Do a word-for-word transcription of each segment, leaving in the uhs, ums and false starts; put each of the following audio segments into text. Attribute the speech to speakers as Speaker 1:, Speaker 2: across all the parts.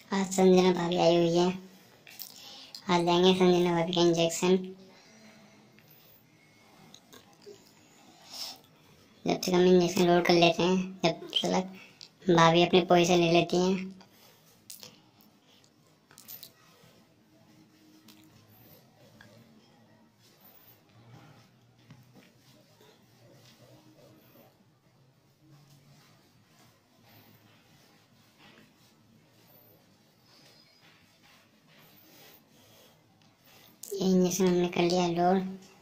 Speaker 1: आज संजना भाभी आई हुई है। आज देंगे संजना भाभी का इंजेक्शन। जब तक हम इंजेक्शन लोड कर लेते हैं, जब तक भाभी अपने पोजीशन ले लेती हैं। ये इंजेक्शन हमने कर लिया लोड।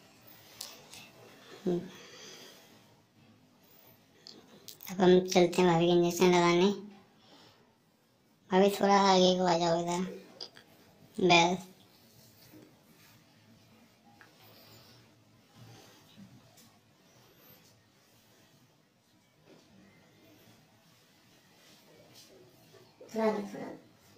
Speaker 1: अब हम चलते हैं भाभी का इंजेक्शन लगाने। भाभी थोड़ा आगे को आ जाओ इधर, बस। थोड़ा थोड़ा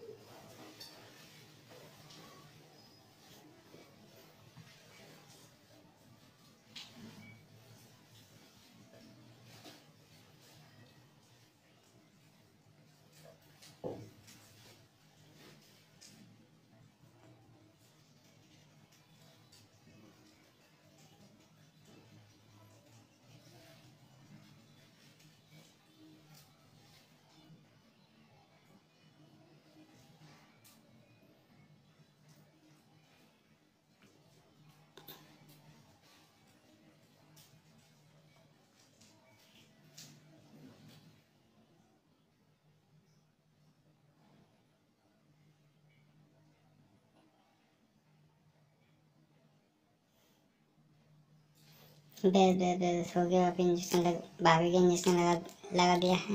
Speaker 1: बस बस बस हो गया। आप इंजेक्शन लग भाभी का इंजेक्शन लगा लगा दिया है।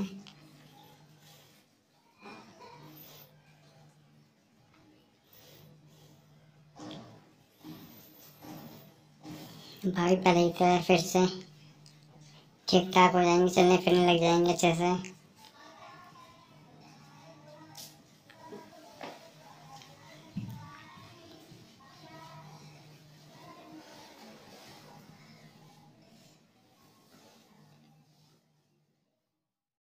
Speaker 1: भाभी पहले की तरह फिर से ठीक ठाक हो जाएंगे, चलने फिरने लग जाएंगे अच्छे से।